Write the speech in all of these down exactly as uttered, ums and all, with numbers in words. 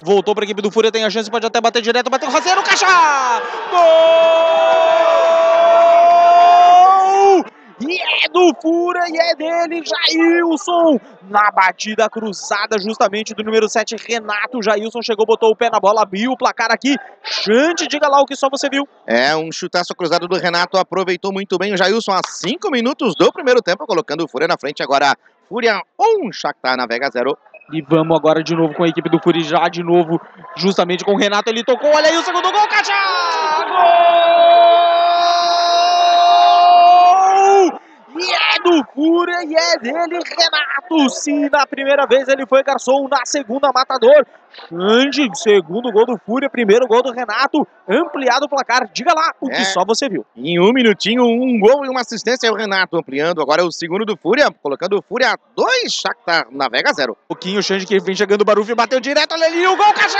voltou para a equipe do Fúria, tem a chance, pode até bater direto, bateu o rasteiro, caixa! Gol! E é do Fúria, e é dele, Jailson, na batida cruzada justamente do número sete, Renato. Jailson chegou, botou o pé na bola, abriu o placar aqui. Xande, diga lá o que só você viu. É, um chutaço cruzado do Renato, aproveitou muito bem o Jailson a cinco minutos do primeiro tempo, colocando o Fúria na frente. Agora, Fúria um, Shakhtar Navega zero. E vamos agora de novo com a equipe do Fúria, já de novo, justamente com o Renato, ele tocou, olha aí o segundo gol, caixa! Gol! E é do Fúria, e é dele, Renato. Sim, na primeira vez ele foi garçom, na segunda matador. Xande, segundo gol do Fúria, primeiro gol do Renato, ampliado o placar. Diga lá o que É, só você viu. Em um minutinho, um gol e uma assistência, é o Renato ampliando. Agora é o segundo do Fúria, colocando o Fúria dois, Shakhtar Navega zero. Um pouquinho, o Xande que vem chegando, o Baruf bateu direto, olha ali, o gol, caixa!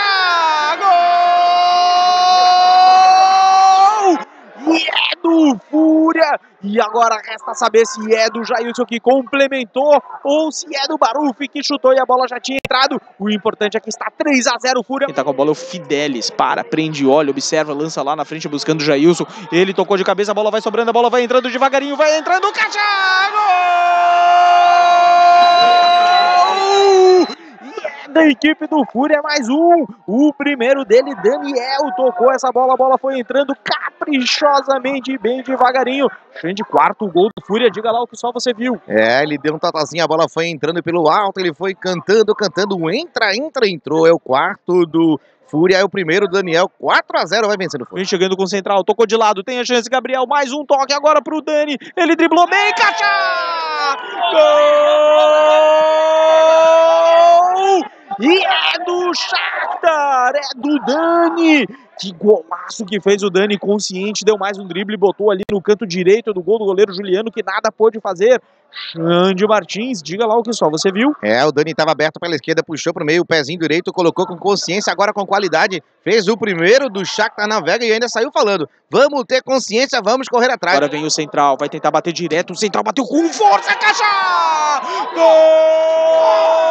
Gol! E é do Fúria. E agora resta saber se é do Jailson que complementou ou se é do Baruf que chutou e a bola já tinha entrado. O importante é que está três a zero Fúria. Quem tá com a bola é o Fidelis. Para, prende, olha, observa, lança lá na frente buscando o Jailson. Ele tocou de cabeça, a bola vai sobrando, a bola vai entrando devagarinho, vai entrando, caixa! Gol! Da equipe do Fúria, mais um, o primeiro dele, Daniel, tocou essa bola, a bola foi entrando caprichosamente, bem devagarinho. Xande, quarto gol do Fúria, diga lá o que só você viu. É, ele deu um tatazinho, a bola foi entrando pelo alto, ele foi cantando, cantando, entra, entra, entrou, é o quarto do Fúria, é o primeiro do Daniel, quatro a zero, vai vencendo o Fúria. Vem chegando com o central, tocou de lado, tem a chance, Gabriel, mais um toque agora pro Dani, ele driblou bem, caixa! Gol! E é do Shakhtar, é do Dani. Que golaço que fez o Dani, consciente, deu mais um drible, botou ali no canto direito do gol do goleiro Juliano, que nada pôde fazer. Xande Martins, diga lá o que só você viu. É, o Dani estava aberto pela esquerda, puxou pro meio, o pezinho direito, colocou com consciência, agora com qualidade, fez o primeiro do Shakhtar Navega e ainda saiu falando, vamos ter consciência, vamos correr atrás. Agora vem o central, vai tentar bater direto, o central bateu com força, caixa! Gol!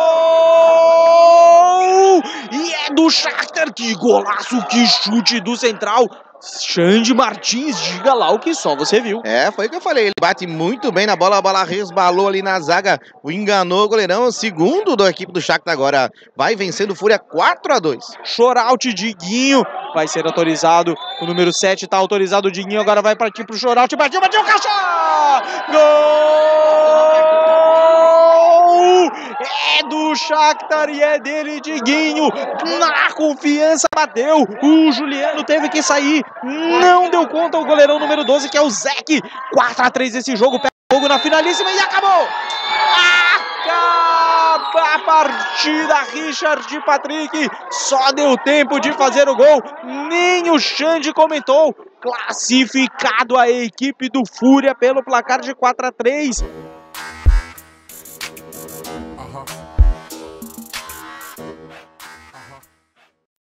E é do Shakhtar, que golaço, que chute do central. Xande Martins, diga lá o que só você viu. É, foi o que eu falei, ele bate muito bem na bola, a bola resbalou ali na zaga, o enganou o goleirão, o segundo da equipe do Shakhtar agora vai vencendo o Fúria quatro a dois. Shootout, Diguinho, vai ser autorizado, o número sete tá autorizado, o Diguinho agora vai partir pro shootout, bateu, bateu, caixa! Gol! É do Shakhtar e é dele, Diguinho, na confiança bateu, o Juliano teve que sair, não deu conta o goleirão número doze, que é o Zeke. Quatro a três esse jogo, pega fogo na finalíssima e acabou! Acaba a partida, Richard Patrick, só deu tempo de fazer o gol, nem o Xande comentou. Classificado a equipe do Fúria pelo placar de quatro a três.